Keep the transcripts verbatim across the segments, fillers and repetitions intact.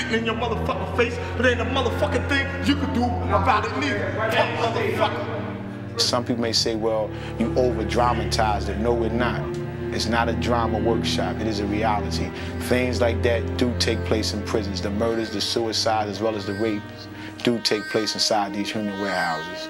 spitting in your motherfucking face, but ain't a motherfucking thing you can do about it neither. Fuck motherfucker. Some people may say, well, you over-dramatized it. No, we're not. It's not a drama workshop. It is a reality. Things like that do take place in prisons. The murders, the suicides, as well as the rapes do take place inside these human warehouses.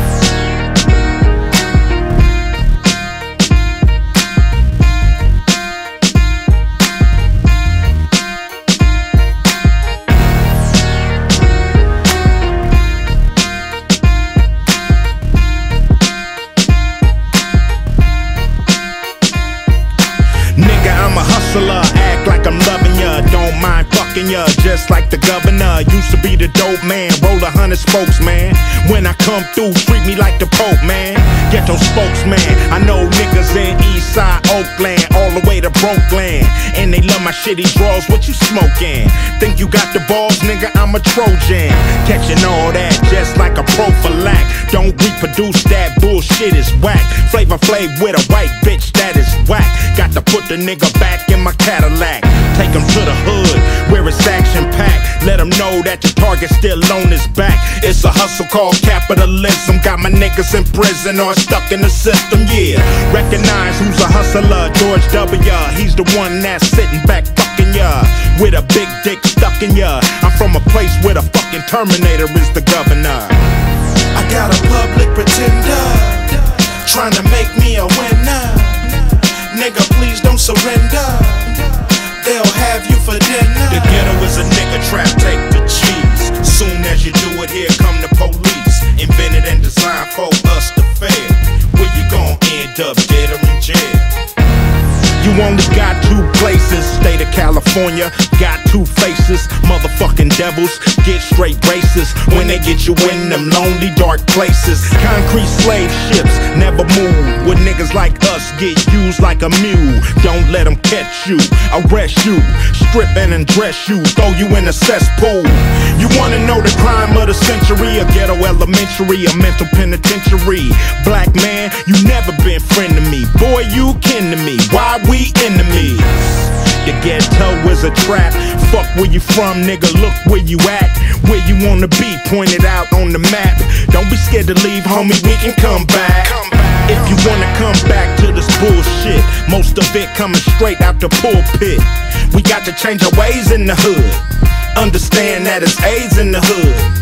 Act like I'm loving ya, don't mind fucking ya, just like the governor. Used to be the dope man, roll a hundred spokesman. When I come through, treat me like the Pope, man. Ghetto spokesman, I know niggas in Eastside, Oakland, all the way to Brooklyn, and they love my shitty draws. What you smoking? Think you got the balls, nigga? I'm a Trojan, catching all that just like a prophylact. Don't reproduce that bullshit, is whack. Flavor Flav with a white bitch, that is whack. Got to put the nigga back in my Cadillac, take him to the hood where it's action packed. Let him know that the target still on his back. It's a hustle called capitalism. Got my niggas in prison or stuck in the system, yeah. Recognize who's a hustler, George W. He's the one that's sitting back fucking ya with a big dick stuck in ya. I'm from a place where the fucking Terminator is the governor. I got a public pretender trying to make me a winner. Nigga, please don't surrender. They'll have you for dinner. The ghetto is a nigga trap, take the cheese. Soon as you do it, here come the police. Invented and designed for us to fail. Where you gon' end up, dead or in jail? You only got two places, state of California, got two faces. Motherfucking devils get straight racist when they get you in them lonely dark places. Concrete slave ships never move when niggas like us get used like a mule. Don't let them catch you, arrest you, strip and undress you, throw you in a cesspool. You wanna know the crime of the century? A ghetto elementary, a mental penitentiary. Black man, you never been friend to me. Boy, you kin to me. Why we enemies? The ghetto is a trap. Fuck where you from, nigga, look where you at. Where you wanna be, pointed out on the map. Don't be scared to leave, homie, we can come back. If you wanna come back to this bullshit, most of it coming straight out the pulpit. We got to change our ways in the hood. Understand that it's AIDS in the hood.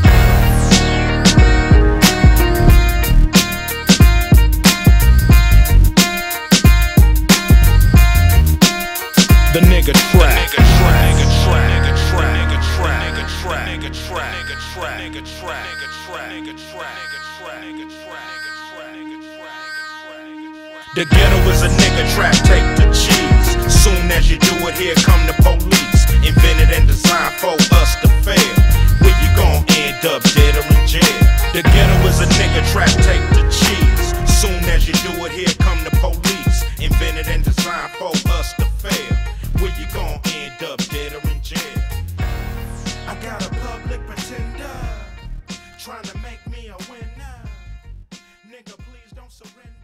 The nigga trap. Nigga trap. Nigga trap. Nigga trap. Nigga trap. Nigga trap. Nigga trap. Nigga trap. Nigga trap. Nigga trap. Nigga trap. Nigga trap. Nigga trap. The ghetto is a nigga trap, take the cheese. Soon as you do it, here come the police. Invented and designed for us to fail. Where you gon' end up, dead or in jail? The ghetto is a nigga trap, take the cheese. Soon as you do it, here come the police. Invented and designed for us to fail. Where you gon' end up, dead or in jail? I got a public pretender trying to make me a winner. Nigga, please don't surrender.